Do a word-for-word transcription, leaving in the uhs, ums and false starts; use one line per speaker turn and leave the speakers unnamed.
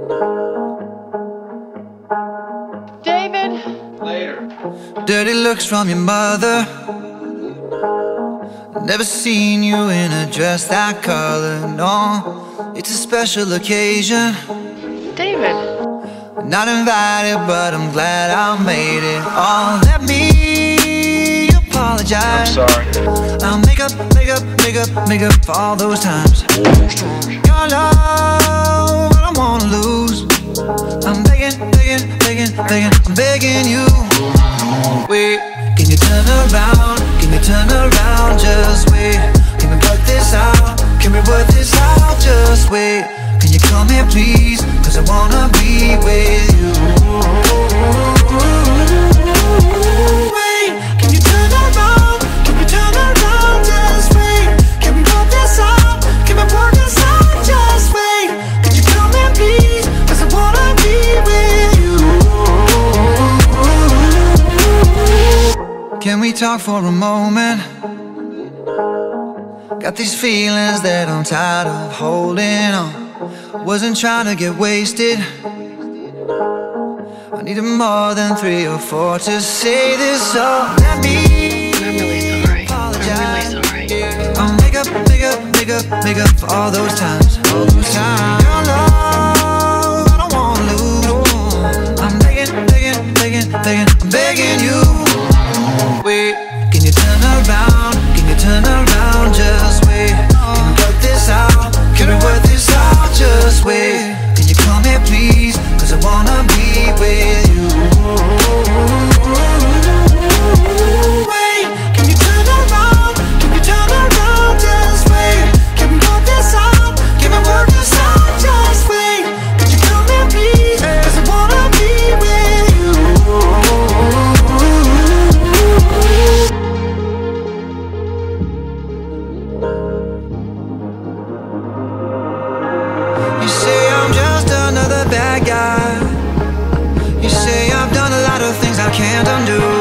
David?
Later.
Dirty looks from your mother. Never seen you in a dress that color, no. It's a special occasion.
David?
Not invited, but I'm glad I made it. Oh, let me apologize.
I'm sorry.
I'll make up, make up, make up, make up for all those times. Your love, I don't wanna lose. I'm begging, begging, begging, begging, I'm begging you. Wait, can you turn around? Can you turn around? Just wait. Can we work this out? Can we work this out? Just wait. Can you come here please? Cause I wanna be with you. Wait, can you turn around? Can we turn around? Just wait. Can we work this out? Can we work this out? Just wait. Could you come here please? Cause I wanna be with you. Can we talk for a moment? Got these feelings that I'm tired of holding on. Wasn't trying to get wasted. I needed more than three or four to say this, so let me
I'm really sorry.
apologize.
I'm really sorry.
I'll make up, make up, make up, make up for all those times, all those times. Your love, I don't wanna lose. I'm begging, begging, begging, begging, I'm begging you. Wait, can you turn around? Can you turn around? Just wait. Can we work this out? Can we work this out? Just wait. Can you come here please? Cause I wanna be with you. Wait, can you turn around? Can you turn around? Just wait. Can we work this out? Can we work this out? Just wait. Could you come here please? Cause I wanna be with you. You say I'm just another bad guy. You say I've done a lot of things I can't undo.